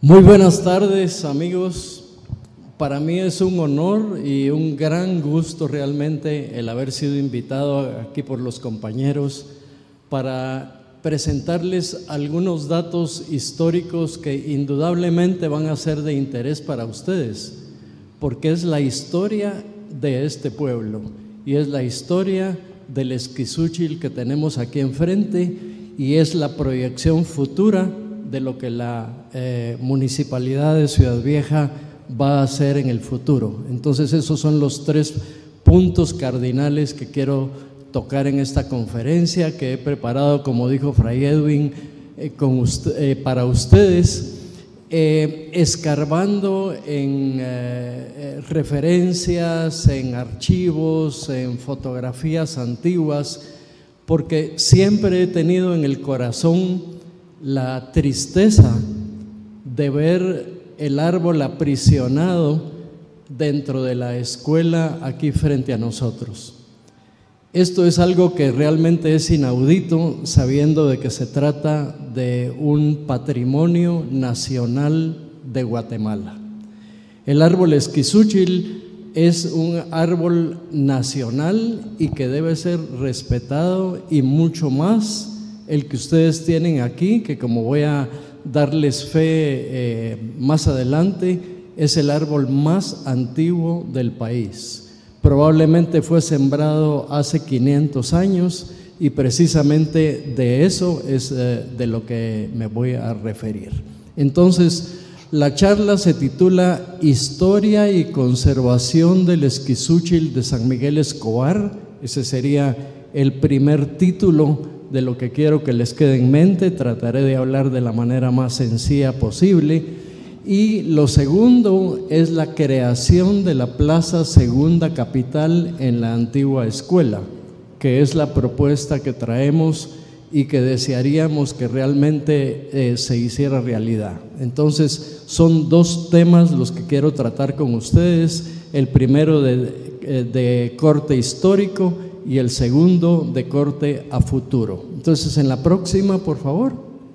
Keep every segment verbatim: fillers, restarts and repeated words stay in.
Muy buenas tardes, amigos. Para mí es un honor y un gran gusto realmente el haber sido invitado aquí por los compañeros para presentarles algunos datos históricos que indudablemente van a ser de interés para ustedes, porque es la historia de este pueblo y es la historia del Esquizúchil que tenemos aquí enfrente y es la proyección futura de lo que la eh, Municipalidad de Ciudad Vieja va a hacer en el futuro. Entonces esos son los tres puntos cardinales que quiero tocar en esta conferencia que he preparado, como dijo Fray Edwin, eh, con usted, eh, para ustedes, eh, escarbando en eh, referencias, en archivos, en fotografías antiguas, porque siempre he tenido en el corazón la tristeza de ver el árbol aprisionado dentro de la escuela aquí frente a nosotros. Esto es algo que realmente es inaudito, sabiendo de que se trata de un patrimonio nacional de Guatemala. El árbol Esquizúchil es un árbol nacional y que debe ser respetado, y mucho más el que ustedes tienen aquí, que como voy a darles fe eh, más adelante, es el árbol más antiguo del país. Probablemente fue sembrado hace quinientos años y precisamente de eso es eh, de lo que me voy a referir. Entonces, la charla se titula Historia y conservación del Esquizúchil de San Miguel Escobar. Ese sería el primer título de lo que quiero que les quede en mente. Trataré de hablar de la manera más sencilla posible. Y lo segundo es la creación de la Plaza Segunda Capital en la antigua escuela, que es la propuesta que traemos y que desearíamos que realmente eh, se hiciera realidad. Entonces, son dos temas los que quiero tratar con ustedes. El primero de, de corte histórico y el segundo de corte a futuro. Entonces, en la próxima, por favor.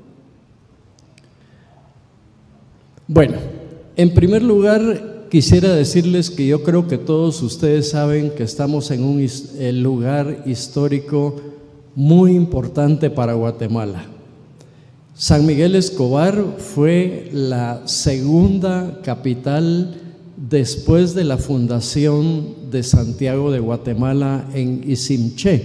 Bueno, en primer lugar, quisiera decirles que yo creo que todos ustedes saben que estamos en un lugar histórico muy importante para Guatemala. San Miguel Escobar fue la segunda capital después de la fundación de Santiago de Guatemala en Izimché.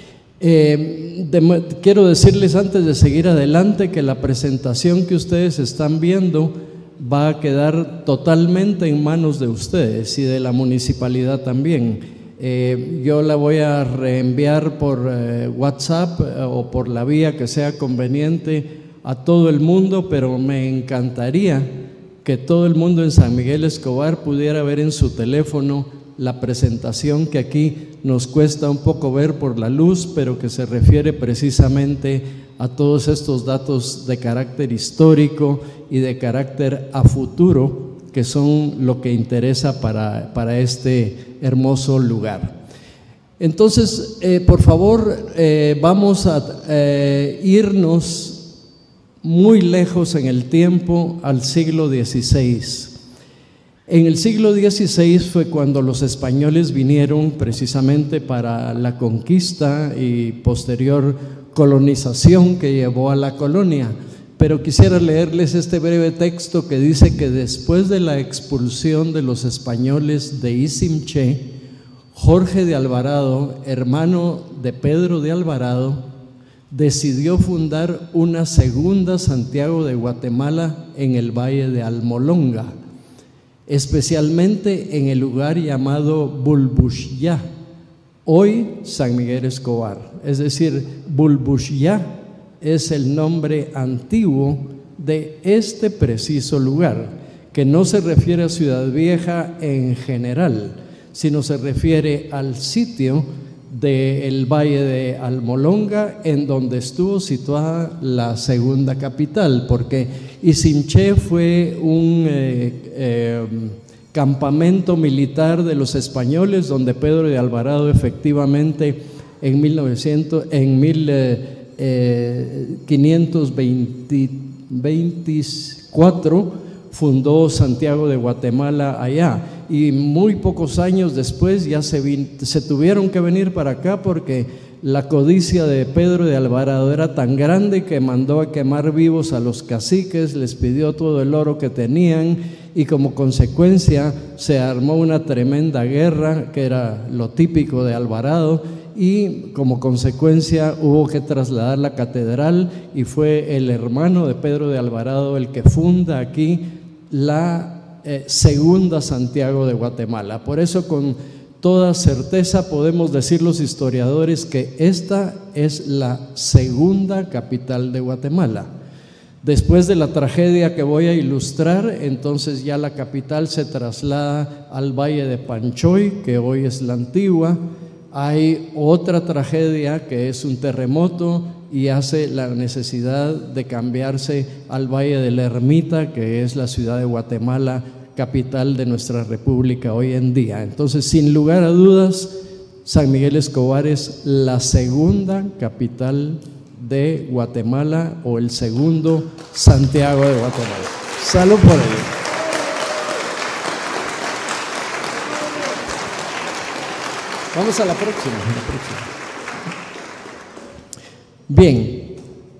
Eh, de, quiero decirles antes de seguir adelante que la presentación que ustedes están viendo va a quedar totalmente en manos de ustedes y de la municipalidad también. Eh, yo la voy a reenviar por eh, WhatsApp eh, o por la vía que sea conveniente a todo el mundo, pero me encantaría que todo el mundo en San Miguel Escobar pudiera ver en su teléfono la presentación que aquí nos cuesta un poco ver por la luz, pero que se refiere precisamente a todos estos datos de carácter histórico y de carácter a futuro, que son lo que interesa para, para este hermoso lugar. Entonces, eh, por favor, eh, vamos a eh, irnos muy lejos en el tiempo, al siglo dieciséis. En el siglo dieciséis fue cuando los españoles vinieron precisamente para la conquista y posterior colonización que llevó a la colonia. Pero quisiera leerles este breve texto que dice que después de la expulsión de los españoles de Izimché, Jorge de Alvarado, hermano de Pedro de Alvarado, decidió fundar una segunda Santiago de Guatemala en el valle de Almolonga, especialmente en el lugar llamado Bulbushya, hoy San Miguel Escobar. Es decir, Bulbushya es el nombre antiguo de este preciso lugar, que no se refiere a Ciudad Vieja en general, sino se refiere al sitio del valle de Almolonga, en donde estuvo situada la segunda capital, porque Izimché fue un eh, eh, campamento militar de los españoles, donde Pedro de Alvarado efectivamente en, mil novecientos, en mil quinientos veinticuatro fundó Santiago de Guatemala allá, y muy pocos años después ya se, vin, se tuvieron que venir para acá porque la codicia de Pedro de Alvarado era tan grande que mandó a quemar vivos a los caciques, les pidió todo el oro que tenían, y como consecuencia se armó una tremenda guerra, que era lo típico de Alvarado, y como consecuencia hubo que trasladar la catedral, y fue el hermano de Pedro de Alvarado el que funda aquí la eh, segunda Santiago de Guatemala. Por eso con toda certeza podemos decir los historiadores que esta es la segunda capital de Guatemala. Después de la tragedia que voy a ilustrar, entonces ya la capital se traslada al Valle de Panchoy, que hoy es la Antigua. Hay otra tragedia que es un terremoto y hace la necesidad de cambiarse al Valle de la Ermita, que es la ciudad de Guatemala, capital de nuestra república hoy en día. Entonces, sin lugar a dudas, San Miguel Escobar es la segunda capital de Guatemala, o el segundo Santiago de Guatemala. Salud por ello. Vamos a la próxima, la próxima. Bien,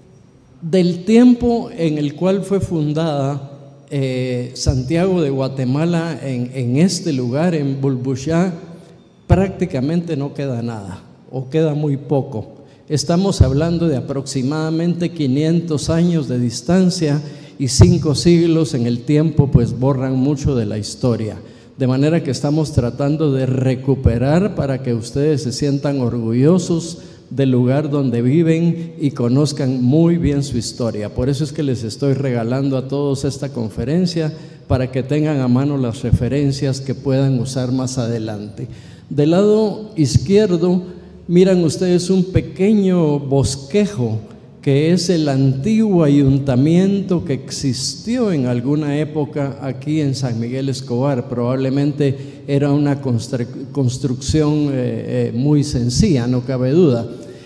del tiempo en el cual fue fundada eh, Santiago de Guatemala en, en este lugar, en Bulbuchá, prácticamente no queda nada, o queda muy poco. Estamos hablando de aproximadamente quinientos años de distancia, y cinco siglos en el tiempo pues borran mucho de la historia. De manera que estamos tratando de recuperar para que ustedes se sientan orgullosos del lugar donde viven y conozcan muy bien su historia. Por eso es que les estoy regalando a todos esta conferencia, para que tengan a mano las referencias que puedan usar más adelante. Del lado izquierdo miran ustedes un pequeño bosquejo que es el antiguo ayuntamiento que existió en alguna época aquí en San Miguel Escobar. Probablemente era una constru construcción eh, eh, muy sencilla, no cabe duda.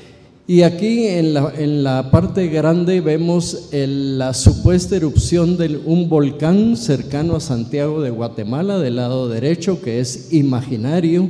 Y aquí en la, en la parte grande vemos el, la supuesta erupción de un volcán cercano a Santiago de Guatemala, del lado derecho, que es imaginario,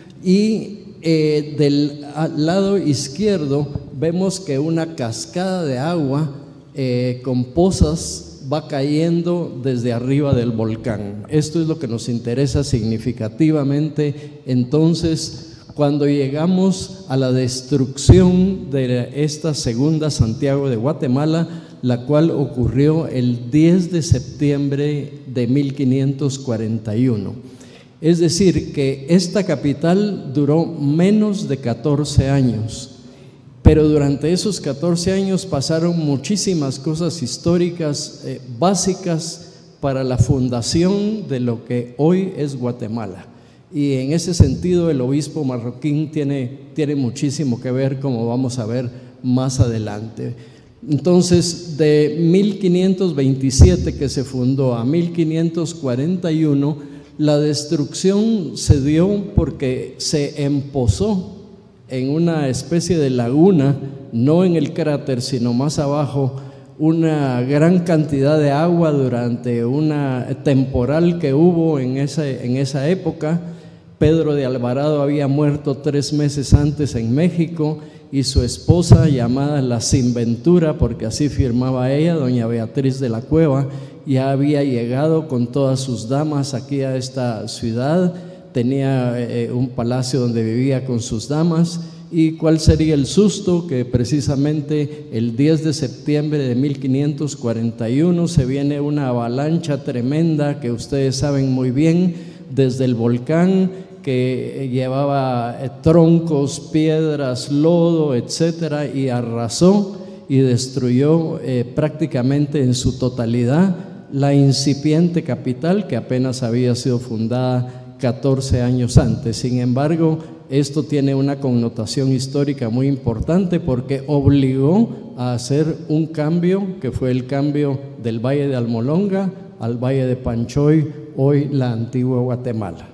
y eh, del lado izquierdo vemos que una cascada de agua eh, con pozas va cayendo desde arriba del volcán. Esto es lo que nos interesa significativamente. Entonces, cuando llegamos a la destrucción de esta segunda Santiago de Guatemala, la cual ocurrió el diez de septiembre de mil quinientos cuarenta y uno. Es decir, que esta capital duró menos de catorce años. Pero durante esos catorce años pasaron muchísimas cosas históricas eh, básicas para la fundación de lo que hoy es Guatemala. Y en ese sentido el obispo Marroquín tiene, tiene muchísimo que ver, como vamos a ver más adelante. Entonces, de mil quinientos veintisiete que se fundó a mil quinientos cuarenta y uno, la destrucción se dio porque se empozó en una especie de laguna, no en el cráter, sino más abajo, una gran cantidad de agua durante una temporal que hubo en esa, en esa época. Pedro de Alvarado había muerto tres meses antes en México, y su esposa, llamada la Sinventura, porque así firmaba ella, doña Beatriz de la Cueva, ya había llegado con todas sus damas aquí a esta ciudad. Tenía eh, un palacio donde vivía con sus damas. ¿Y cuál sería el susto? Que precisamente el diez de septiembre de mil quinientos cuarenta y uno se viene una avalancha tremenda que ustedes saben muy bien, desde el volcán, que llevaba eh, troncos, piedras, lodo, etcétera, y arrasó y destruyó eh, prácticamente en su totalidad la incipiente capital, que apenas había sido fundada catorce años antes. Sin embargo, esto tiene una connotación histórica muy importante, porque obligó a hacer un cambio, que fue el cambio del Valle de Almolonga al Valle de Panchoy, hoy la antigua Guatemala.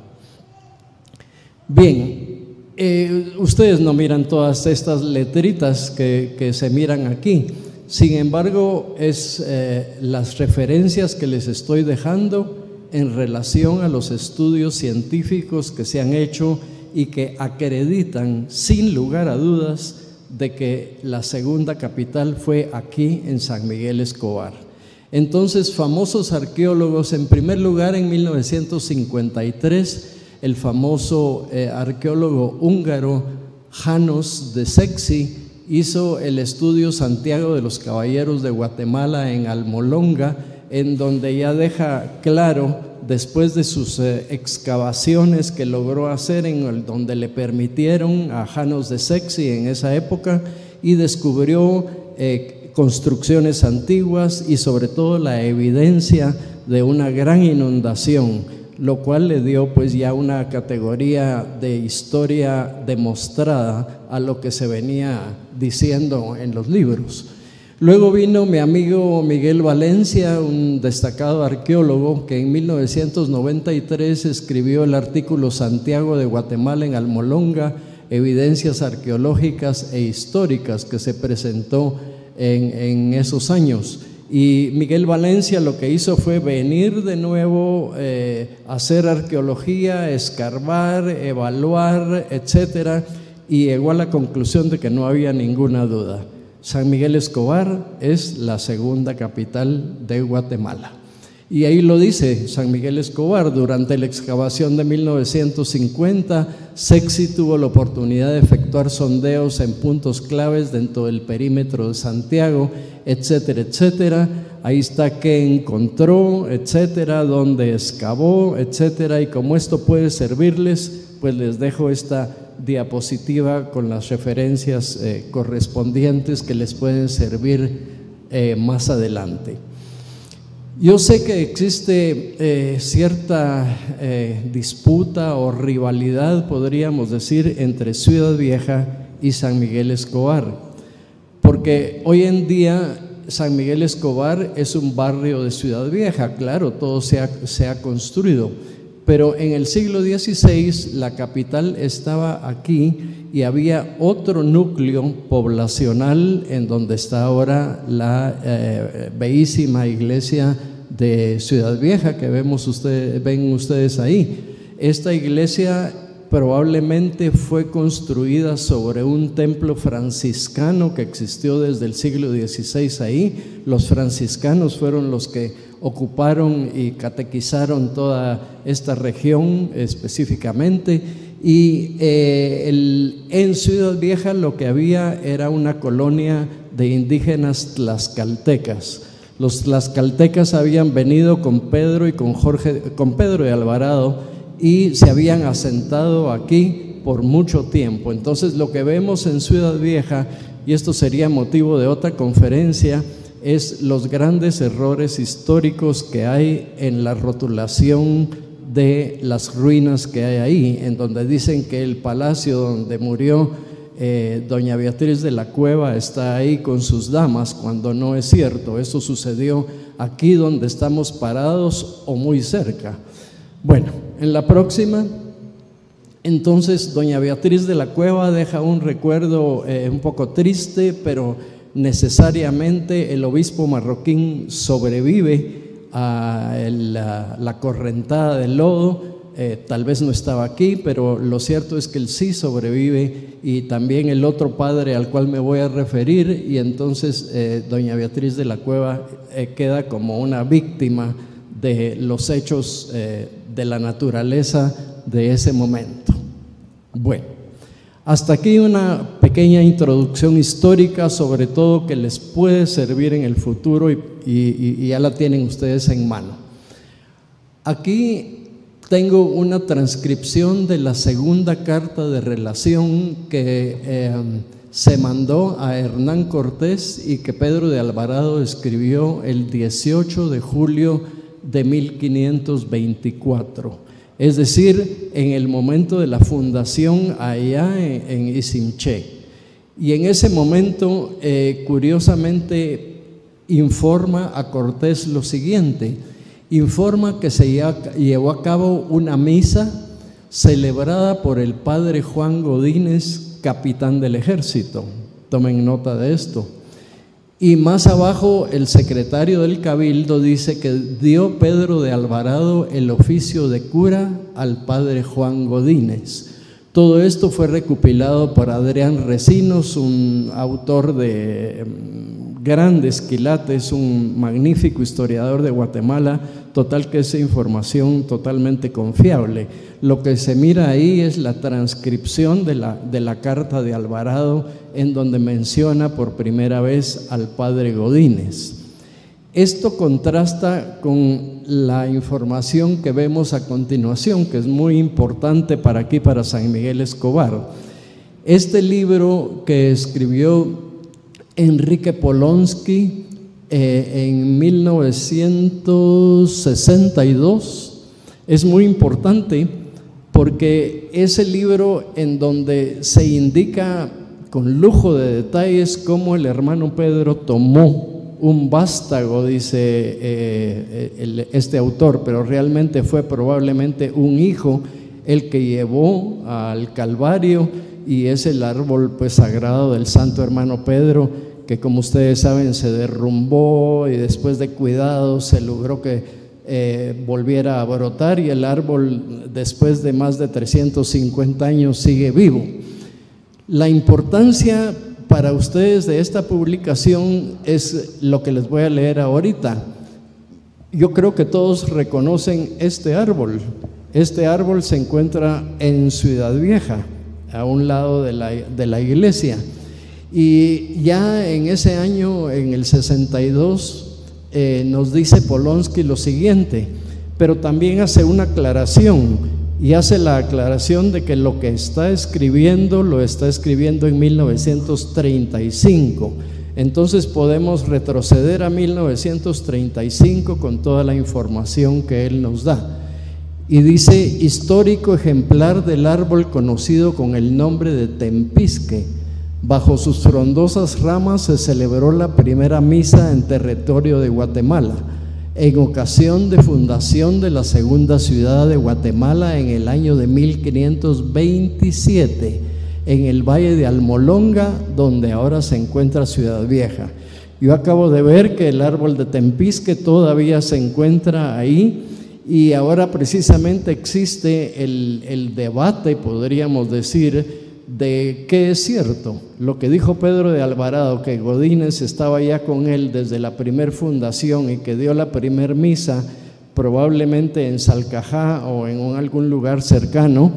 Bien, eh, ustedes no miran todas estas letritas que, que se miran aquí, Sin embargo, es eh, las referencias que les estoy dejando en relación a los estudios científicos que se han hecho y que acreditan sin lugar a dudas de que la segunda capital fue aquí en San Miguel Escobar. Entonces, famosos arqueólogos, en primer lugar en mil novecientos cincuenta y tres, el famoso eh, arqueólogo húngaro János de Szekely hizo el estudio Santiago de los Caballeros de Guatemala en Almolonga, en donde ya deja claro, después de sus eh, excavaciones que logró hacer, en el, donde le permitieron a János de Szekely en esa época, y descubrió eh, construcciones antiguas y sobre todo la evidencia de una gran inundación, lo cual le dio pues ya una categoría de historia demostrada a lo que se venía diciendo en los libros. Luego vino mi amigo Miguel Valencia, un destacado arqueólogo que en mil novecientos noventa y tres escribió el artículo Santiago de Guatemala en Almolonga, evidencias arqueológicas e históricas, que se presentó en, en esos años. Y Miguel Valencia lo que hizo fue venir de nuevo eh, a hacer arqueología, escarbar, evaluar, etcétera, y llegó a la conclusión de que no había ninguna duda. San Miguel Escobar es la segunda capital de Guatemala. Y ahí lo dice San Miguel Escobar: durante la excavación de mil novecientos cincuenta, Szekely tuvo la oportunidad de efectuar sondeos en puntos claves dentro del perímetro de Santiago, etcétera, etcétera. Ahí está qué encontró, etcétera, dónde excavó, etcétera. Y como esto puede servirles, pues les dejo esta diapositiva con las referencias eh, correspondientes que les pueden servir eh, más adelante. Yo sé que existe eh, cierta eh, disputa o rivalidad, podríamos decir, entre Ciudad Vieja y San Miguel Escobar, porque hoy en día San Miguel Escobar es un barrio de Ciudad Vieja, claro, todo se ha, se ha construido, pero en el siglo dieciséis la capital estaba aquí y había otro núcleo poblacional en donde está ahora la eh, bellísima iglesia de Ciudad Vieja que vemos ustedes, ven ustedes ahí. Esta iglesia probablemente fue construida sobre un templo franciscano que existió desde el siglo dieciséis ahí. Los franciscanos fueron los que ocuparon y catequizaron toda esta región específicamente, y eh, el, en Ciudad Vieja lo que había era una colonia de indígenas tlaxcaltecas. Los tlaxcaltecas habían venido con Pedro y con Jorge, con Pedro de Alvarado, y se habían asentado aquí por mucho tiempo. Entonces lo que vemos en Ciudad Vieja, y esto sería motivo de otra conferencia, es los grandes errores históricos que hay en la rotulación de las ruinas que hay ahí, en donde dicen que el palacio donde murió eh, doña Beatriz de la Cueva está ahí con sus damas, cuando no es cierto. Eso sucedió aquí donde estamos parados o muy cerca. Bueno, en la próxima, entonces doña Beatriz de la Cueva deja un recuerdo eh, un poco triste, pero necesariamente el obispo marroquín sobrevive a la, la correntada del lodo. Eh, tal vez no estaba aquí, pero lo cierto es que él sí sobrevive, y también el otro padre al cual me voy a referir, y entonces eh, doña Beatriz de la Cueva eh, queda como una víctima de los hechos eh, de la naturaleza de ese momento. Bueno, hasta aquí una pequeña introducción histórica, sobre todo que les puede servir en el futuro, y, y, y ya la tienen ustedes en mano. Aquí tengo una transcripción de la segunda carta de relación que eh, se mandó a Hernán Cortés y que Pedro de Alvarado escribió el dieciocho de julio de mil quinientos veinticuatro, es decir, en el momento de la fundación allá en, en Izimché. Y en ese momento, eh, curiosamente, informa a Cortés lo siguiente: informa que se llevó a cabo una misa celebrada por el padre Juan Godínez, capitán del ejército. Tomen nota de esto. Y más abajo el secretario del Cabildo dice que dio Pedro de Alvarado el oficio de cura al padre Juan Godínez. Todo esto fue recopilado por Adrián Recinos, un autor de grandes quilates, un magnífico historiador de Guatemala. Total que es información totalmente confiable. Lo que se mira ahí es la transcripción de la, de la carta de Alvarado, en donde menciona por primera vez al padre Godínez. Esto contrasta con la información que vemos a continuación, que es muy importante para aquí, para San Miguel Escobar. Este libro que escribió Enrique Polonsky eh, en mil novecientos sesenta y dos es muy importante, porque es el libro en donde se indica con lujo de detalles cómo el hermano Pedro tomó un vástago, dice eh, el, este autor, pero realmente fue probablemente un hijo el que llevó al Calvario, y es el árbol pues sagrado del santo hermano Pedro, que como ustedes saben se derrumbó y después de cuidados se logró que eh, volviera a brotar, y el árbol después de más de trescientos cincuenta años sigue vivo. La importancia para ustedes de esta publicación es lo que les voy a leer ahorita. Yo creo que todos reconocen este árbol. Este árbol se encuentra en Ciudad Vieja, a un lado de la, de la iglesia. Y ya en ese año, en el sesenta y dos, eh, nos dice Polonsky lo siguiente, pero también hace una aclaración. Y hace la aclaración de que lo que está escribiendo, lo está escribiendo en mil novecientos treinta y cinco. Entonces podemos retroceder a mil novecientos treinta y cinco con toda la información que él nos da. Y dice: histórico ejemplar del árbol conocido con el nombre de Tempisque. Bajo sus frondosas ramas se celebró la primera misa en territorio de Guatemala, en ocasión de fundación de la segunda ciudad de Guatemala en el año de mil quinientos veintisiete, en el valle de Almolonga, donde ahora se encuentra Ciudad Vieja. Yo acabo de ver que el árbol de Tempisque todavía se encuentra ahí, y ahora precisamente existe el, el debate, podríamos decir, de qué es cierto. Lo que dijo Pedro de Alvarado, que Godínez estaba ya con él desde la primer fundación y que dio la primer misa probablemente en Salcajá o en un, algún lugar cercano,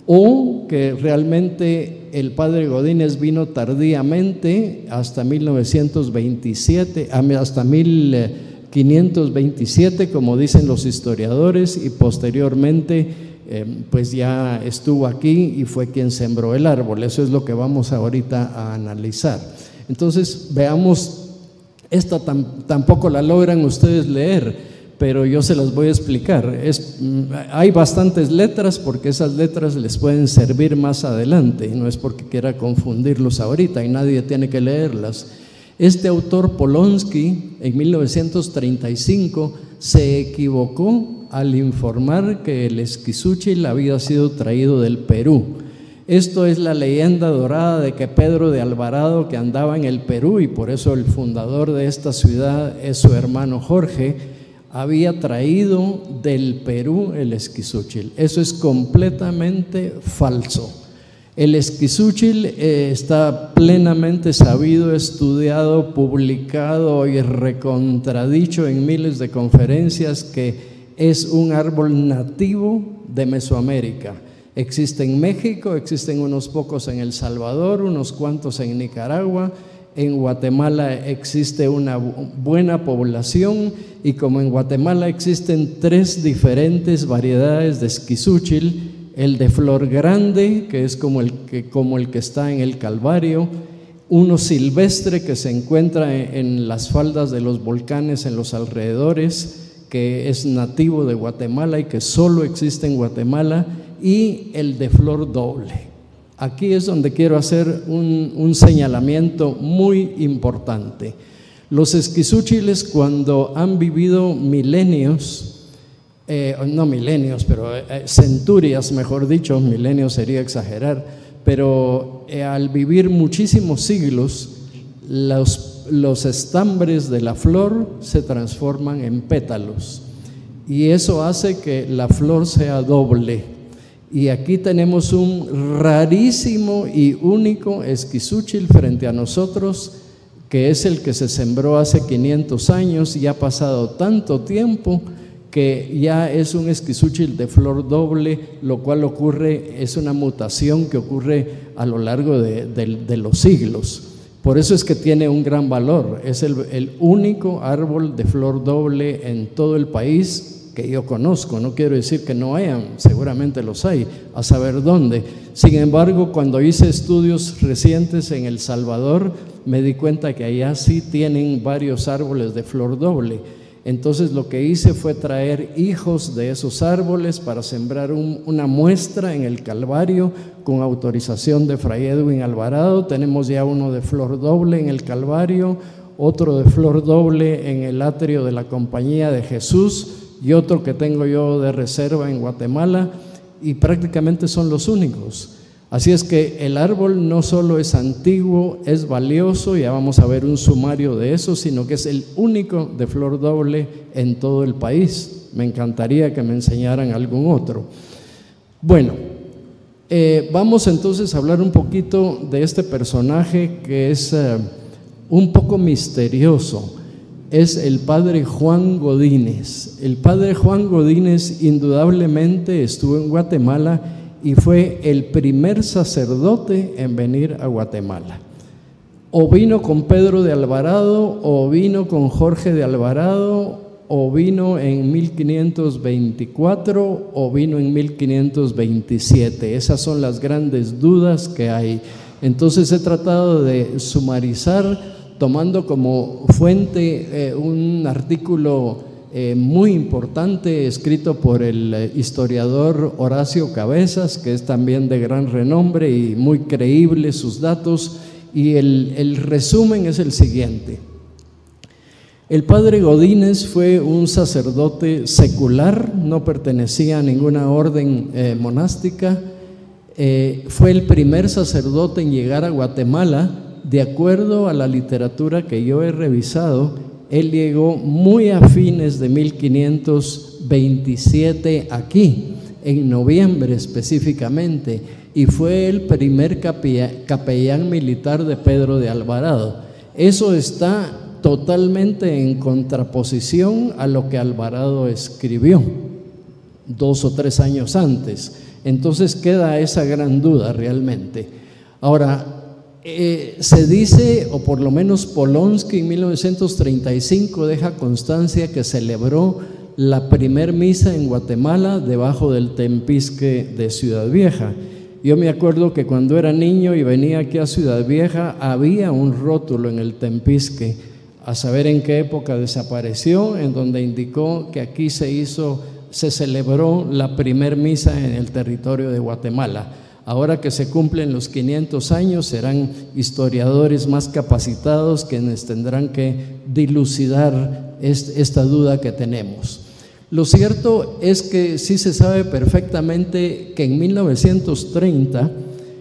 o que realmente el padre Godínez vino tardíamente hasta mil novecientos veintisiete, hasta mil quinientos veintisiete, como dicen los historiadores, y posteriormente Eh, pues ya estuvo aquí y fue quien sembró el árbol. Eso es lo que vamos ahorita a analizar. Entonces veamos, esta tam, tampoco la logran ustedes leer, pero yo se las voy a explicar. Es, hay bastantes letras, porque esas letras les pueden servir más adelante, no es porque quiera confundirlos ahorita, y nadie tiene que leerlas. Este autor Polonsky en mil novecientos treinta y cinco se equivocó al informar que el esquizúchil había sido traído del Perú. Esto es la leyenda dorada de que Pedro de Alvarado, que andaba en el Perú, y por eso el fundador de esta ciudad es su hermano Jorge, había traído del Perú el esquizúchil. Eso es completamente falso. El esquizúchil eh, está plenamente sabido, estudiado, publicado y recontradicho en miles de conferencias que es un árbol nativo de Mesoamérica. Existe en México, existen unos pocos en El Salvador, unos cuantos en Nicaragua. En Guatemala existe una buena población, y como en Guatemala existen tres diferentes variedades de esquizúchil: el de flor grande, que es como el que, como el que está en el Calvario; uno silvestre que se encuentra en, en las faldas de los volcanes en los alrededores, que es nativo de Guatemala y que solo existe en Guatemala; y el de flor doble. Aquí es donde quiero hacer un, un señalamiento muy importante. Los esquizúchiles, cuando han vivido milenios, eh, no milenios, pero eh, centurias, mejor dicho, milenios sería exagerar, pero eh, al vivir muchísimos siglos, los los estambres de la flor se transforman en pétalos y eso hace que la flor sea doble. Y aquí tenemos un rarísimo y único esquizúchil frente a nosotros, que es el que se sembró hace quinientos años y ha pasado tanto tiempo que ya es un esquizúchil de flor doble, lo cual ocurre, es una mutación que ocurre a lo largo de, de, de los siglos. Por eso es que tiene un gran valor. Es el, el único árbol de flor doble en todo el país que yo conozco. No quiero decir que no hayan, seguramente los hay, a saber dónde. Sin embargo, cuando hice estudios recientes en El Salvador, me di cuenta que allá sí tienen varios árboles de flor doble. Entonces lo que hice fue traer hijos de esos árboles para sembrar un, una muestra en el Calvario con autorización de Fray Edwin Alvarado. Tenemos ya uno de flor doble en el Calvario, otro de flor doble en el atrio de la Compañía de Jesús y otro que tengo yo de reserva en Guatemala, y prácticamente son los únicos. Así es que el árbol no solo es antiguo, es valioso, ya vamos a ver un sumario de eso, sino que es el único de flor doble en todo el país. Me encantaría que me enseñaran algún otro. Bueno, eh, vamos entonces a hablar un poquito de este personaje que es eh, un poco misterioso. Es el padre Juan Godínez. El padre Juan Godínez indudablemente estuvo en Guatemala y fue el primer sacerdote en venir a Guatemala. O vino con Pedro de Alvarado, o vino con Jorge de Alvarado, o vino en mil quinientos veinticuatro, o vino en mil quinientos veintisiete. Esas son las grandes dudas que hay. Entonces he tratado de sumarizar, tomando como fuente eh, un artículo eh, muy importante escrito por el eh, historiador Horacio Cabezas, que es también de gran renombre y muy creíble sus datos, y el, el resumen es el siguiente. El padre Godínez fue un sacerdote secular, no pertenecía a ninguna orden eh, monástica, eh, fue el primer sacerdote en llegar a Guatemala. De acuerdo a la literatura que yo he revisado, él llegó muy a fines de mil quinientos veintisiete aquí, en noviembre específicamente, y fue el primer capellán militar de Pedro de Alvarado. Eso está totalmente en contraposición a lo que Alvarado escribió dos o tres años antes. Entonces queda esa gran duda realmente. Ahora, Eh, se dice, o por lo menos Polonsky en mil novecientos treinta y cinco deja constancia que celebró la primer misa en Guatemala debajo del Tempisque de Ciudad Vieja. Yo me acuerdo que cuando era niño y venía aquí a Ciudad Vieja había un rótulo en el Tempisque, a saber en qué época desapareció, en donde indicó que aquí se hizo, se celebró la primer misa en el territorio de Guatemala. Ahora que se cumplen los quinientos años, serán historiadores más capacitados quienes tendrán que dilucidar esta duda que tenemos. Lo cierto es que sí se sabe perfectamente que en mil novecientos treinta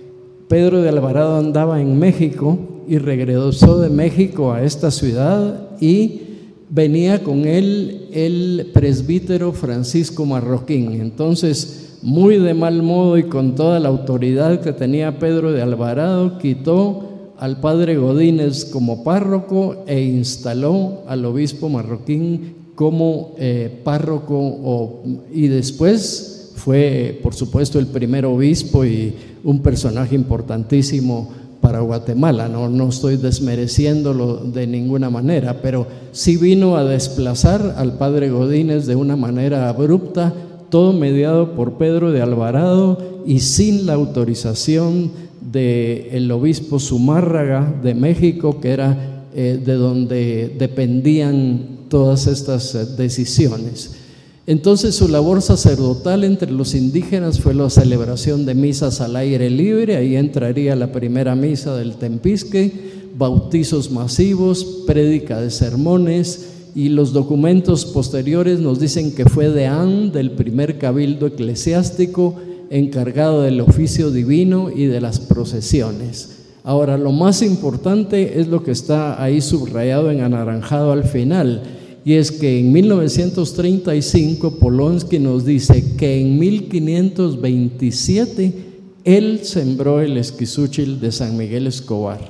Pedro de Alvarado andaba en México y regresó de México a esta ciudad, y venía con él el presbítero Francisco Marroquín. Entonces, muy de mal modo y con toda la autoridad que tenía Pedro de Alvarado, quitó al padre Godínez como párroco e instaló al obispo Marroquín como eh, párroco, o, y después fue, por supuesto, el primer obispo y un personaje importantísimo para Guatemala. No, no estoy desmereciéndolo de ninguna manera, pero sí vino a desplazar al padre Godínez de una manera abrupta, todo mediado por Pedro de Alvarado y sin la autorización del obispo Zumárraga de México, que era eh, de donde dependían todas estas eh, decisiones. Entonces su labor sacerdotal entre los indígenas fue la celebración de misas al aire libre. Ahí entraría la primera misa del Tempisque, bautizos masivos, prédica de sermones, y los documentos posteriores nos dicen que fue deán del primer cabildo eclesiástico encargado del oficio divino y de las procesiones. Ahora, lo más importante es lo que está ahí subrayado en anaranjado al final, y es que en mil novecientos treinta y cinco Polonsky nos dice que en mil quinientos veintisiete él sembró el esquizúchil de San Miguel Escobar.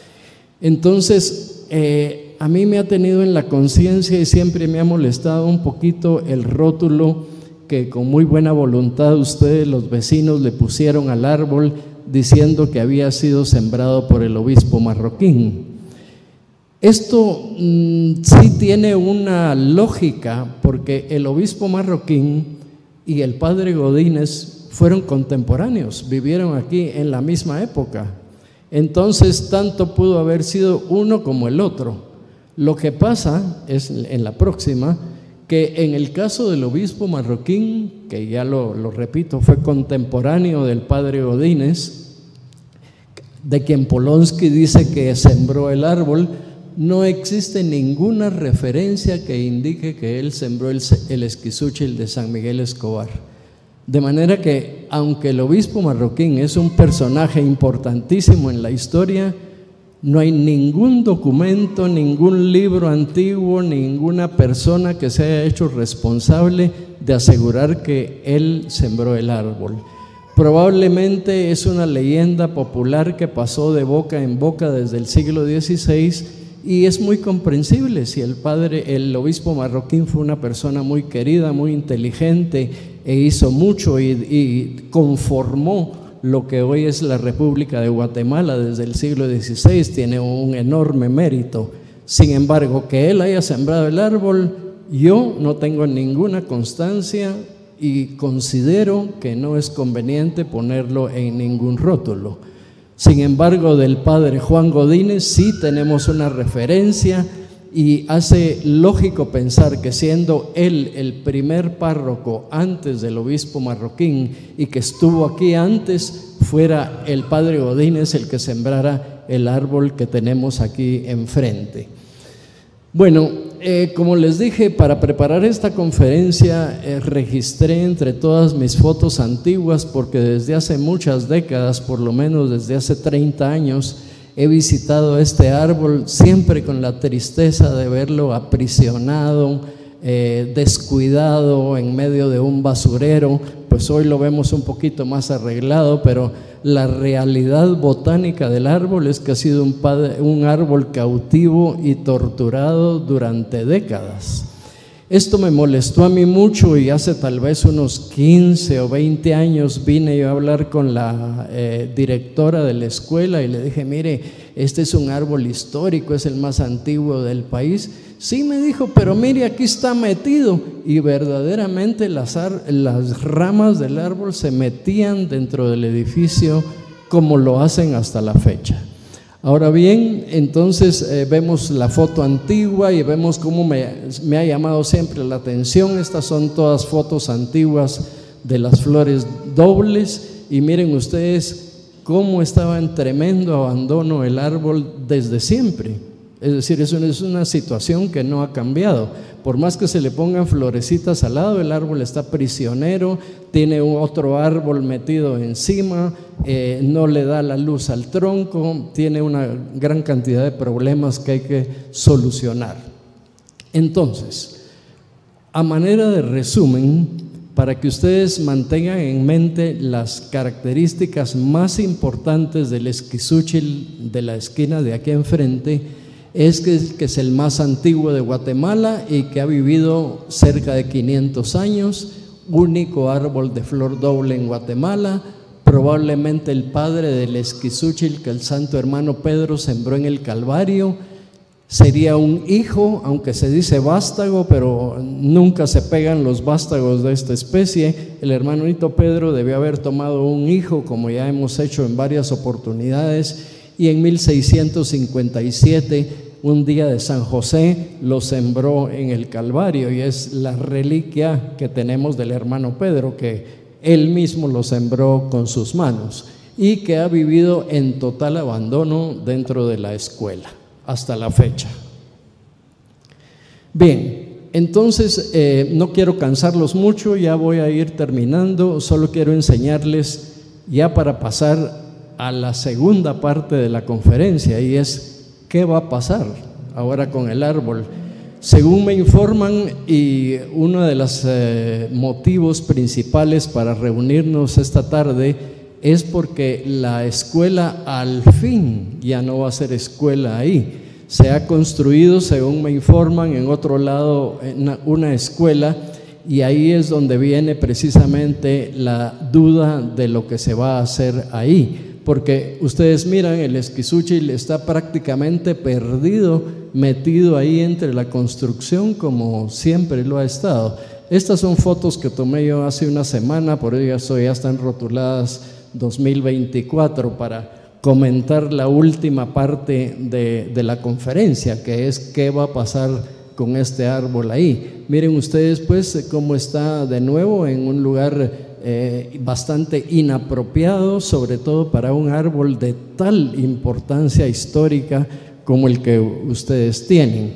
Entonces, eh, a mí me ha tenido en la conciencia y siempre me ha molestado un poquito el rótulo que con muy buena voluntad ustedes, los vecinos, le pusieron al árbol diciendo que había sido sembrado por el obispo Marroquín. Esto mmm, sí tiene una lógica, porque el obispo Marroquín y el padre Godínez fueron contemporáneos, vivieron aquí en la misma época. Entonces, tanto pudo haber sido uno como el otro. Lo que pasa es, en la próxima, que en el caso del obispo Marroquín, que ya lo, lo repito, fue contemporáneo del padre Godínez, de quien Polonsky dice que sembró el árbol, no existe ninguna referencia que indique que él sembró el, el esquizúchil de San Miguel Escobar. De manera que, aunque el obispo Marroquín es un personaje importantísimo en la historia, no hay ningún documento, ningún libro antiguo, ninguna persona que se haya hecho responsable de asegurar que él sembró el árbol. Probablemente es una leyenda popular que pasó de boca en boca desde el siglo dieciséis, y es muy comprensible si el padre, el obispo Marroquín fue una persona muy querida, muy inteligente, e hizo mucho y, y conformó lo que hoy es la República de Guatemala desde el siglo dieciséis, tiene un enorme mérito. Sin embargo, que él haya sembrado el árbol, yo no tengo ninguna constancia y considero que no es conveniente ponerlo en ningún rótulo. Sin embargo, del padre Juan Godínez sí tenemos una referencia, y hace lógico pensar que siendo él el primer párroco antes del obispo Marroquín y que estuvo aquí antes, fuera el padre Godínez el que sembrara el árbol que tenemos aquí enfrente. Bueno, eh, como les dije, para preparar esta conferencia eh, registré entre todas mis fotos antiguas, porque desde hace muchas décadas, por lo menos desde hace treinta años, he visitado este árbol siempre con la tristeza de verlo aprisionado, eh, descuidado en medio de un basurero. Pues hoy lo vemos un poquito más arreglado, pero la realidad botánica del árbol es que ha sido un, padre, un árbol cautivo y torturado durante décadas. Esto me molestó a mí mucho, y hace tal vez unos quince o veinte años vine yo a hablar con la eh, directora de la escuela y le dije: mire, este es un árbol histórico, es el más antiguo del país. Sí, me dijo, pero mire, aquí está metido. Y verdaderamente las, las ramas del árbol se metían dentro del edificio como lo hacen hasta la fecha. Ahora bien, entonces eh, vemos la foto antigua y vemos cómo me, me ha llamado siempre la atención. Estas son todas fotos antiguas de las flores dobles, y miren ustedes cómo estaba en tremendo abandono el árbol desde siempre. Es decir, es una, es una situación que no ha cambiado. Por más que se le pongan florecitas al lado, el árbol está prisionero, tiene otro árbol metido encima, eh, no le da la luz al tronco, tiene una gran cantidad de problemas que hay que solucionar. Entonces, a manera de resumen, para que ustedes mantengan en mente las características más importantes del esquizúchil de la esquina de aquí enfrente, es que, que es el más antiguo de Guatemala y que ha vivido cerca de quinientos años, único árbol de flor doble en Guatemala, probablemente el padre del esquizúchil que el santo hermano Pedro sembró en el Calvario. Sería un hijo, aunque se dice vástago, pero nunca se pegan los vástagos de esta especie. El hermanito Pedro debió haber tomado un hijo, como ya hemos hecho en varias oportunidades, y en mil seiscientos cincuenta y siete, un día de San José, lo sembró en el Calvario, y es la reliquia que tenemos del hermano Pedro, que él mismo lo sembró con sus manos y que ha vivido en total abandono dentro de la escuela hasta la fecha. Bien, entonces eh, no quiero cansarlos mucho, ya voy a ir terminando. Solo quiero enseñarles, ya para pasar a la segunda parte de la conferencia, y es ¿qué va a pasar ahora con el árbol? Según me informan, y uno de los eh, motivos principales para reunirnos esta tarde es porque la escuela al fin ya no va a ser escuela ahí. Se ha construido, según me informan, en otro lado una, una escuela, y ahí es donde viene precisamente la duda de lo que se va a hacer ahí, porque ustedes miran, el Esquizúchil está prácticamente perdido, metido ahí entre la construcción como siempre lo ha estado. Estas son fotos que tomé yo hace una semana, por eso ya están rotuladas dos mil veinticuatro, para comentar la última parte de, de la conferencia, que es qué va a pasar con este árbol ahí. Miren ustedes pues cómo está de nuevo en un lugar eh, bastante inapropiado, sobre todo para un árbol de tal importancia histórica como el que ustedes tienen.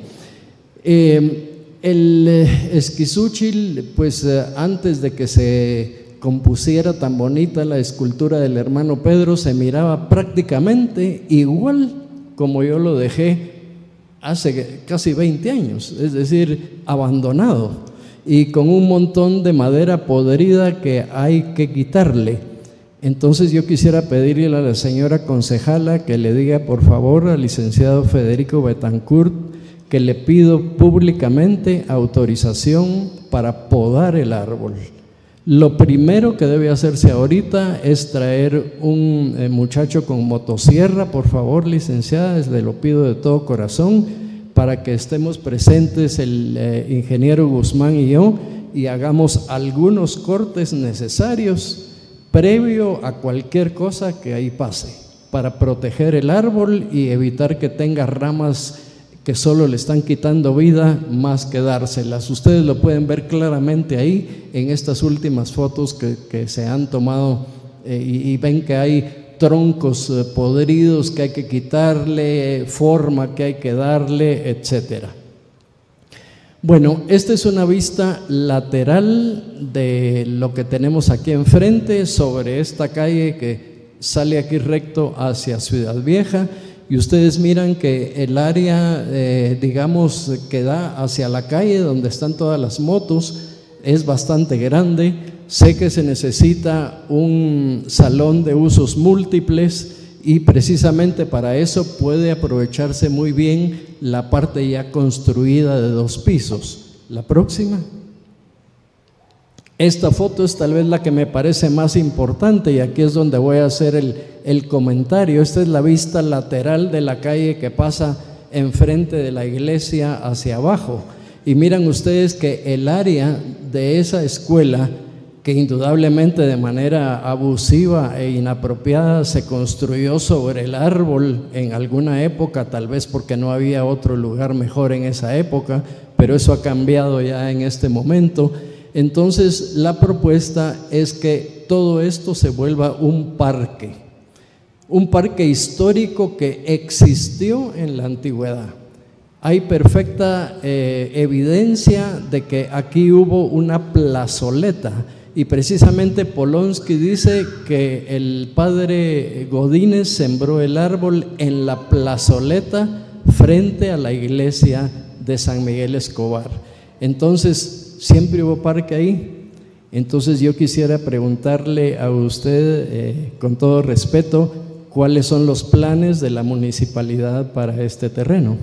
Eh, el eh, Esquizúchil, pues eh, antes de que se compusiera tan bonita la escultura del hermano Pedro, se miraba prácticamente igual como yo lo dejé hace casi veinte años, es decir, abandonado y con un montón de madera podrida que hay que quitarle. Entonces yo quisiera pedirle a la señora concejala que le diga por favor al licenciado Federico Betancourt que le pido públicamente autorización para podar el árbol. Lo primero que debe hacerse ahorita es traer un eh, muchacho con motosierra, por favor, licenciada, le lo pido de todo corazón, para que estemos presentes el eh, ingeniero Guzmán y yo y hagamos algunos cortes necesarios previo a cualquier cosa que ahí pase, para proteger el árbol y evitar que tenga ramas que solo le están quitando vida más que dárselas. Ustedes lo pueden ver claramente ahí en estas últimas fotos que, que se han tomado eh, y, y ven que hay troncos eh, podridos que hay que quitarle, forma que hay que darle, etcétera. Bueno, esta es una vista lateral de lo que tenemos aquí enfrente sobre esta calle que sale aquí recto hacia Ciudad Vieja. Y ustedes miran que el área, eh, digamos, que da hacia la calle donde están todas las motos es bastante grande. Sé que se necesita un salón de usos múltiples y precisamente para eso puede aprovecharse muy bien la parte ya construida de dos pisos. La próxima. Esta foto es tal vez la que me parece más importante y aquí es donde voy a hacer el, el comentario. Esta es la vista lateral de la calle que pasa enfrente de la iglesia hacia abajo. Y miran ustedes que el área de esa escuela, que indudablemente de manera abusiva e inapropiada se construyó sobre el árbol en alguna época, tal vez porque no había otro lugar mejor en esa época, pero eso ha cambiado ya en este momento. Entonces la propuesta es que todo esto se vuelva un parque, un parque histórico que existió en la antigüedad. Hay perfecta eh, evidencia de que aquí hubo una plazoleta y precisamente Polonsky dice que el padre Godínez sembró el árbol en la plazoleta frente a la iglesia de San Miguel Escobar. Entonces, siempre hubo parque ahí. Entonces yo quisiera preguntarle a usted eh, con todo respeto, ¿cuáles son los planes de la municipalidad para este terreno?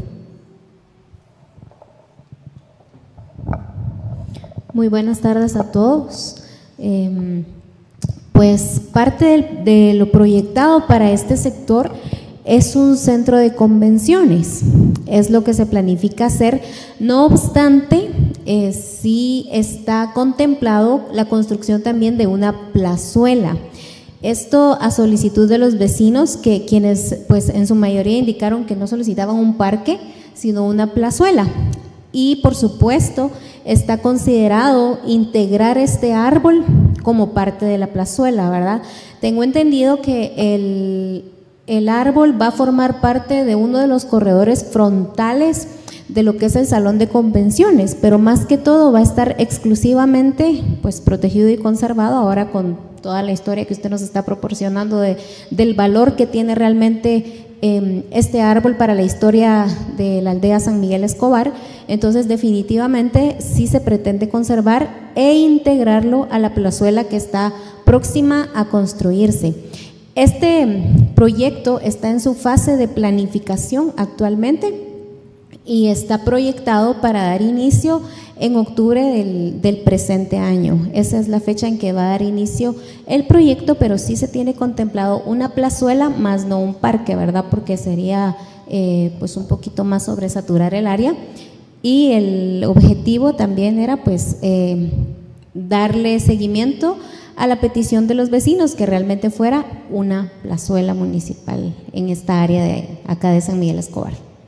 Muy buenas tardes a todos. Eh, pues parte de, de lo proyectado para este sector es un centro de convenciones, es lo que se planifica hacer. No obstante, eh, sí está contemplado la construcción también de una plazuela. Esto a solicitud de los vecinos, que quienes pues en su mayoría indicaron que no solicitaban un parque, sino una plazuela. Y por supuesto está considerado integrar este árbol como parte de la plazuela, ¿verdad? Tengo entendido que el El árbol va a formar parte de uno de los corredores frontales de lo que es el salón de convenciones, pero más que todo va a estar exclusivamente pues protegido y conservado ahora con toda la historia que usted nos está proporcionando de, del valor que tiene realmente eh, este árbol para la historia de la aldea San Miguel Escobar. Entonces definitivamente sí se pretende conservar e integrarlo a la plazuela que está próxima a construirse. Este proyecto está en su fase de planificación actualmente y está proyectado para dar inicio en octubre del, del presente año. Esa es la fecha en que va a dar inicio el proyecto, pero sí se tiene contemplado una plazuela más no un parque, ¿verdad? Porque sería eh, pues un poquito más sobresaturar el área, y el objetivo también era pues eh, darle seguimiento a la petición de los vecinos que realmente fuera una plazuela municipal en esta área de acá de San Miguel Escobar.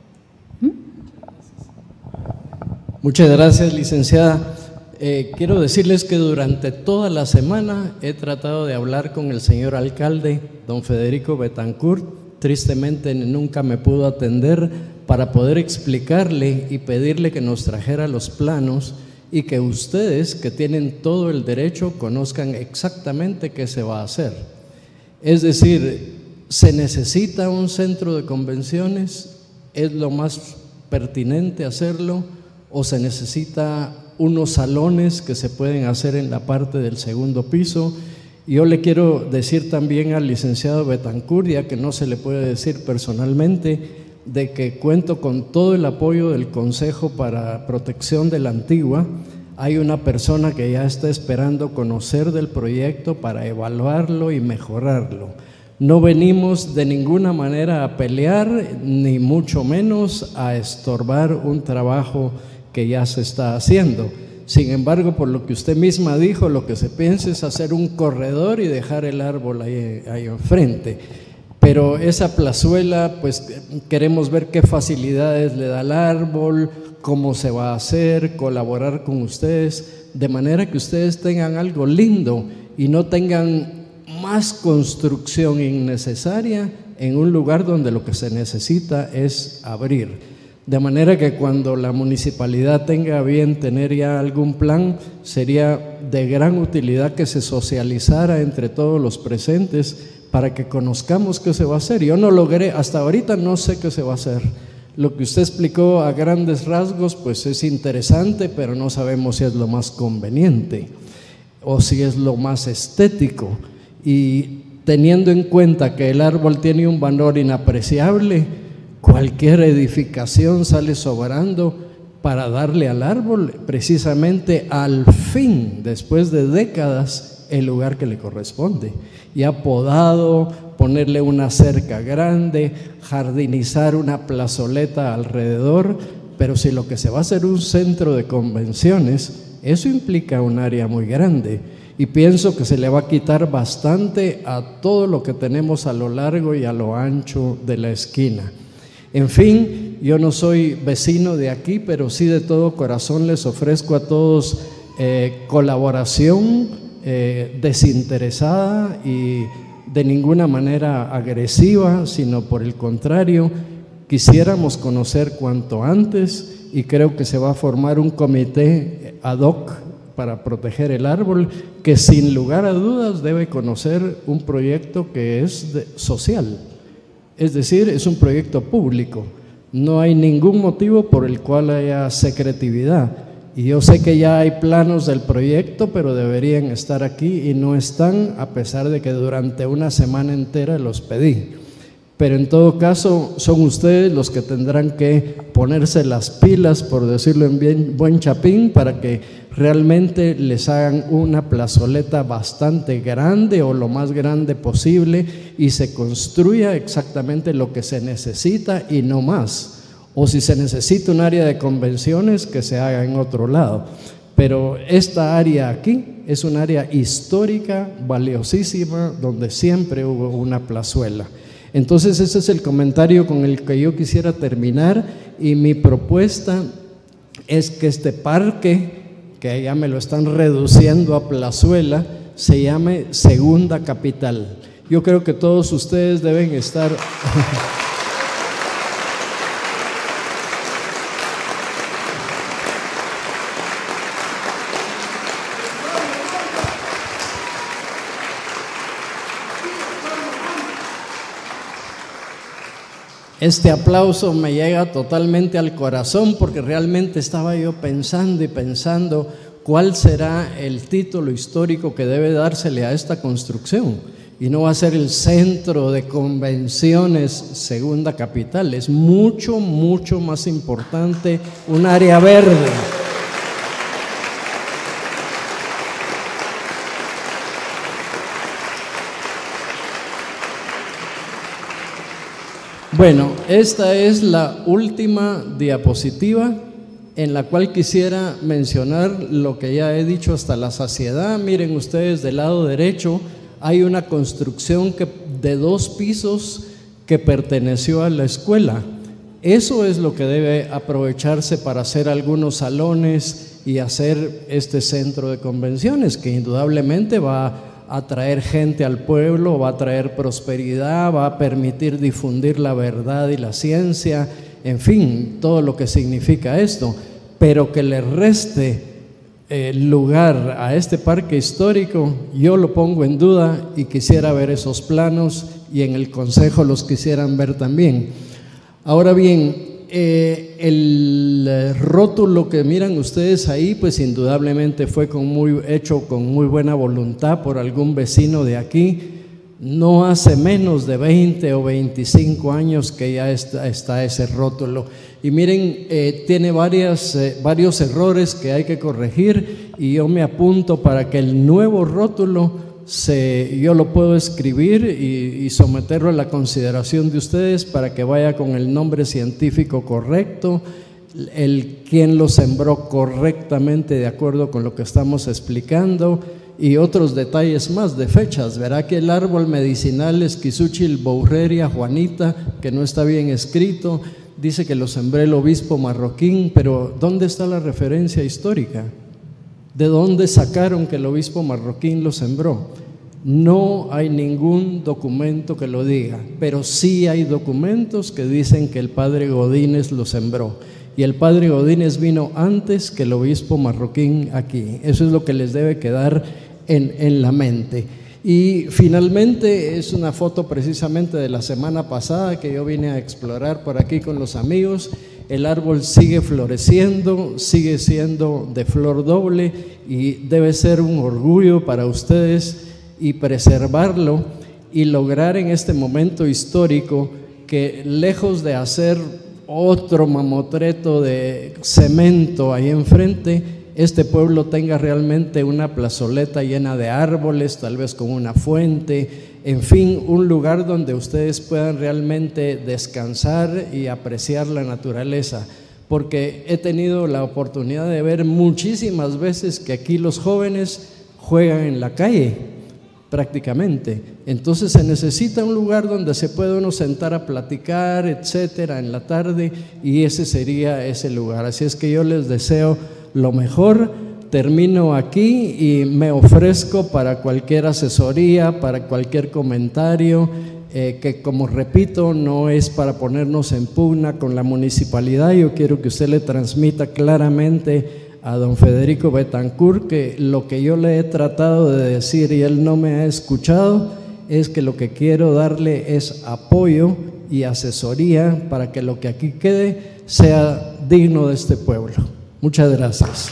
Muchas gracias, licenciada. Eh, quiero decirles que durante toda la semana he tratado de hablar con el señor alcalde, don Federico Betancourt. Tristemente nunca me pudo atender para poder explicarle y pedirle que nos trajera los planos y que ustedes, que tienen todo el derecho, conozcan exactamente qué se va a hacer. Es decir, se necesita un centro de convenciones, es lo más pertinente hacerlo, o se necesita unos salones que se pueden hacer en la parte del segundo piso. Yo le quiero decir también al licenciado Betancourt, ya que no se le puede decir personalmente, de que cuento con todo el apoyo del Consejo para Protección de la Antigua. Hay una persona que ya está esperando conocer del proyecto para evaluarlo y mejorarlo. No venimos de ninguna manera a pelear, ni mucho menos a estorbar un trabajo que ya se está haciendo. Sin embargo, por lo que usted misma dijo, lo que se piensa es hacer un corredor y dejar el árbol ahí, ahí enfrente. Pero esa plazuela, pues queremos ver qué facilidades le da al árbol, cómo se va a hacer, colaborar con ustedes, de manera que ustedes tengan algo lindo y no tengan más construcción innecesaria en un lugar donde lo que se necesita es abrir. De manera que cuando la municipalidad tenga a bien tener ya algún plan, sería de gran utilidad que se socializara entre todos los presentes para que conozcamos qué se va a hacer. Yo no logré, hasta ahorita no sé qué se va a hacer. Lo que usted explicó a grandes rasgos pues es interesante, pero no sabemos si es lo más conveniente o si es lo más estético. Y teniendo en cuenta que el árbol tiene un valor inapreciable, cualquier edificación sale sobrando para darle al árbol precisamente al fin, después de décadas, el lugar que le corresponde. Ya podado, ponerle una cerca grande, jardinizar una plazoleta alrededor, pero si lo que se va a hacer un centro de convenciones, eso implica un área muy grande. Y pienso que se le va a quitar bastante a todo lo que tenemos a lo largo y a lo ancho de la esquina. En fin, yo no soy vecino de aquí, pero sí de todo corazón les ofrezco a todos eh, colaboración eh, desinteresada y de ninguna manera agresiva, sino por el contrario, quisiéramos conocer cuanto antes, y creo que se va a formar un comité ad hoc para proteger el árbol, que sin lugar a dudas debe conocer un proyecto que es de, social. Es decir, es un proyecto público, no hay ningún motivo por el cual haya secretividad. Y yo sé que ya hay planos del proyecto, pero deberían estar aquí y no están, a pesar de que durante una semana entera los pedí. Pero en todo caso, son ustedes los que tendrán que ponerse las pilas, por decirlo en bien, buen chapín, para que realmente les hagan una plazoleta bastante grande o lo más grande posible y se construya exactamente lo que se necesita y no más. O si se necesita un área de convenciones, que se haga en otro lado. Pero esta área aquí es un área histórica, valiosísima, donde siempre hubo una plazuela. Entonces ese es el comentario con el que yo quisiera terminar, y mi propuesta es que este parque, que ya me lo están reduciendo a plazuela, se llame Segunda Capital. Yo creo que todos ustedes deben estar… Este aplauso me llega totalmente al corazón porque realmente estaba yo pensando y pensando cuál será el título histórico que debe dársele a esta construcción. Y no va a ser el Centro de Convenciones Segunda Capital, es mucho, mucho más importante, un área verde. Bueno, esta es la última diapositiva en la cual quisiera mencionar lo que ya he dicho hasta la saciedad. Miren ustedes, del lado derecho hay una construcción que, de dos pisos que perteneció a la escuela. Eso es lo que debe aprovecharse para hacer algunos salones y hacer este centro de convenciones, que indudablemente va a atraer gente al pueblo, va a traer prosperidad, va a permitir difundir la verdad y la ciencia, en fin, todo lo que significa esto, pero que le reste eh, lugar a este parque histórico, yo lo pongo en duda y quisiera ver esos planos y en el consejo los quisieran ver también. Ahora bien, Eh, el rótulo que miran ustedes ahí, pues indudablemente fue con muy, hecho con muy buena voluntad por algún vecino de aquí. No hace menos de veinte o veinticinco años que ya está, está ese rótulo. Y miren, eh, tiene varias, eh, varios errores que hay que corregir y yo me apunto para que el nuevo rótulo Se, yo lo puedo escribir y, y someterlo a la consideración de ustedes para que vaya con el nombre científico correcto, el quien lo sembró correctamente de acuerdo con lo que estamos explicando y otros detalles más de fechas. Verá que el árbol medicinal Esquizúchil Boureria Juanita, que no está bien escrito, dice que lo sembró el obispo Marroquín, pero ¿dónde está la referencia histórica? ¿De dónde sacaron que el obispo Marroquín lo sembró? No hay ningún documento que lo diga, pero sí hay documentos que dicen que el padre Godínez lo sembró. Y el padre Godínez vino antes que el obispo Marroquín aquí. Eso es lo que les debe quedar en, en la mente. Y finalmente es una foto precisamente de la semana pasada que yo vine a explorar por aquí con los amigos. El árbol sigue floreciendo, sigue siendo de flor doble y debe ser un orgullo para ustedes y preservarlo y lograr en este momento histórico que lejos de hacer otro mamotreto de cemento ahí enfrente, este pueblo tenga realmente una plazoleta llena de árboles, tal vez con una fuente, en fin, un lugar donde ustedes puedan realmente descansar y apreciar la naturaleza, porque he tenido la oportunidad de ver muchísimas veces que aquí los jóvenes juegan en la calle prácticamente, entonces se necesita un lugar donde se pueda uno sentar a platicar, etcétera, en la tarde, y ese sería ese lugar. Así es que yo les deseo lo mejor. Termino aquí y me ofrezco para cualquier asesoría, para cualquier comentario, eh, que como repito, no es para ponernos en pugna con la municipalidad. Yo quiero que usted le transmita claramente a don Federico Betancourt que lo que yo le he tratado de decir y él no me ha escuchado es que lo que quiero darle es apoyo y asesoría para que lo que aquí quede sea digno de este pueblo. Muchas gracias.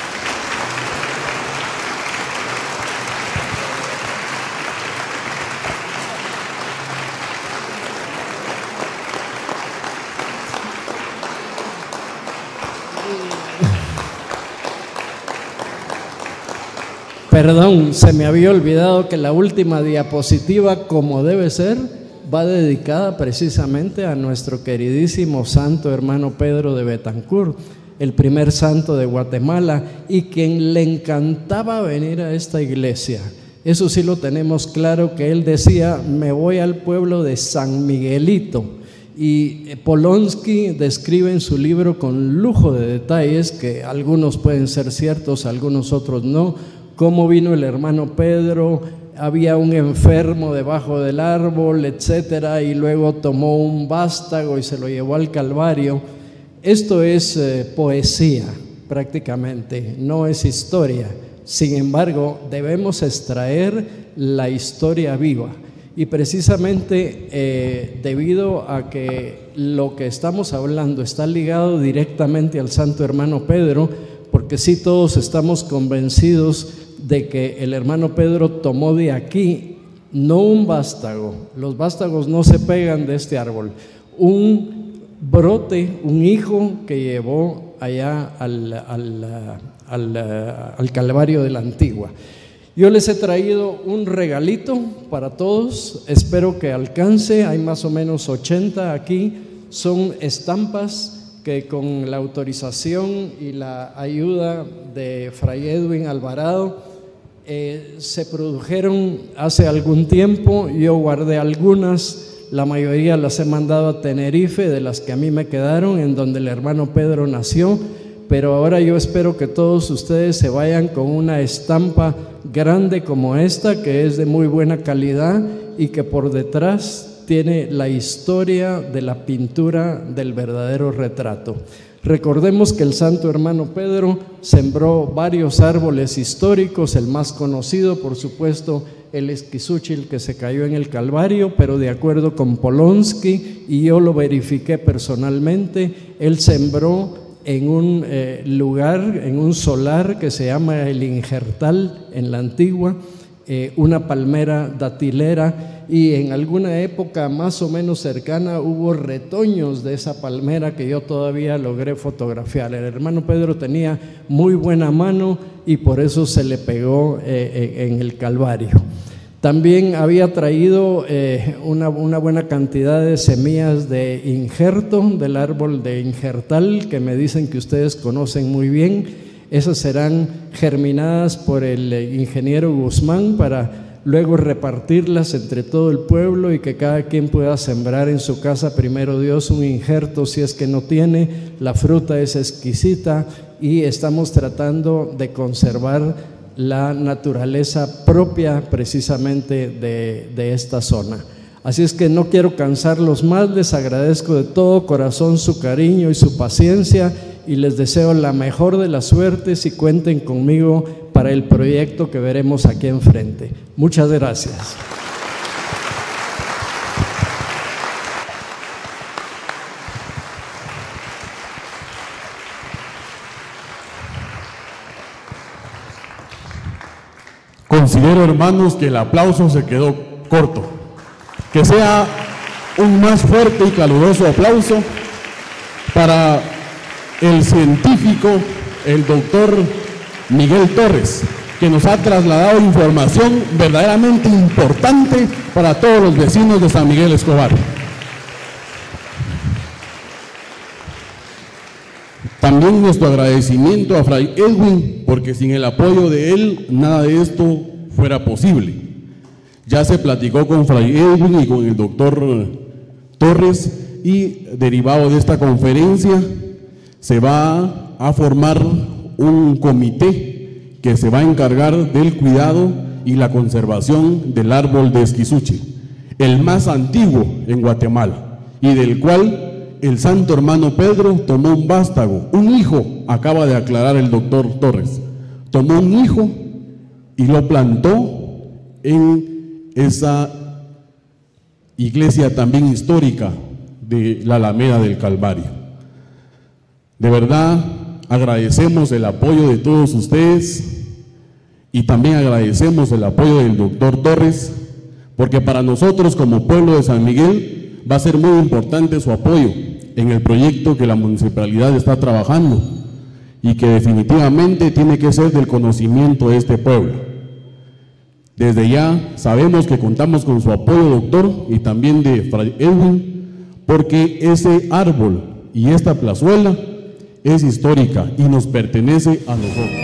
Perdón, se me había olvidado que la última diapositiva, como debe ser, va dedicada precisamente a nuestro queridísimo santo hermano Pedro de Betancourt, el primer santo de Guatemala y quien le encantaba venir a esta iglesia. Eso sí lo tenemos claro, que él decía: me voy al pueblo de San Miguelito. Y Polonsky describe en su libro con lujo de detalles, que algunos pueden ser ciertos, algunos otros no, cómo vino el hermano Pedro, había un enfermo debajo del árbol, etcétera, y luego tomó un vástago y se lo llevó al Calvario. Esto es eh, poesía prácticamente, no es historia. Sin embargo, debemos extraer la historia viva. y precisamente eh, debido a que lo que estamos hablando está ligado directamente al Santo Hermano Pedro, porque sí todos estamos convencidos de que el hermano Pedro tomó de aquí no un vástago, los vástagos no se pegan de este árbol, un brote, un hijo que llevó allá al, al, al, al Calvario de la Antigua. Yo les he traído un regalito para todos, espero que alcance, hay más o menos ochenta aquí, son estampas que con la autorización y la ayuda de Fray Edwin Alvarado eh, se produjeron hace algún tiempo. Yo guardé algunas, la mayoría las he mandado a Tenerife, de las que a mí me quedaron, en donde el hermano Pedro nació, pero ahora yo espero que todos ustedes se vayan con una estampa grande como esta, que es de muy buena calidad y que por detrás tiene la historia de la pintura del verdadero retrato. Recordemos que el santo hermano Pedro sembró varios árboles históricos, el más conocido, por supuesto, el esquizúchil que se cayó en el Calvario, pero de acuerdo con Polonsky, y yo lo verifiqué personalmente, él sembró en un eh, lugar, en un solar que se llama el Injertal en la Antigua, eh, una palmera datilera, y en alguna época más o menos cercana hubo retoños de esa palmera que yo todavía logré fotografiar. El hermano Pedro tenía muy buena mano y por eso se le pegó eh, en el Calvario. También había traído eh, una, una buena cantidad de semillas de injerto, del árbol de injertal, que me dicen que ustedes conocen muy bien. Esas serán germinadas por el ingeniero Guzmán para luego repartirlas entre todo el pueblo y que cada quien pueda sembrar en su casa, primero Dios, un injerto si es que no tiene. La fruta es exquisita y estamos tratando de conservar la naturaleza propia precisamente de, de esta zona. Así es que no quiero cansarlos más, les agradezco de todo corazón su cariño y su paciencia y les deseo la mejor de las suertes y cuenten conmigo para el proyecto que veremos aquí enfrente. Muchas gracias. Considero, hermanos, que el aplauso se quedó corto. Que sea un más fuerte y caluroso aplauso para el científico, el doctor Miguel Torres, que nos ha trasladado información verdaderamente importante para todos los vecinos de San Miguel Escobar. También nuestro agradecimiento a Fray Edwin, porque sin el apoyo de él nada de esto fuera posible. Ya se platicó con Fray Edwin y con el doctor Torres y derivado de esta conferencia se va a formar un comité que se va a encargar del cuidado y la conservación del árbol de esquizúchil, el más antiguo en Guatemala y del cual el santo hermano Pedro tomó un vástago, un hijo, acaba de aclarar el doctor Torres, tomó un hijo y lo plantó en esa iglesia también histórica de la Alameda del Calvario. De verdad agradecemos el apoyo de todos ustedes y también agradecemos el apoyo del doctor Torres, porque para nosotros como pueblo de San Miguel va a ser muy importante su apoyo en el proyecto que la municipalidad está trabajando y que definitivamente tiene que ser del conocimiento de este pueblo. Desde ya sabemos que contamos con su apoyo, doctor, y también de Fray Edwin, porque ese árbol y esta plazuela es histórica y nos pertenece a nosotros.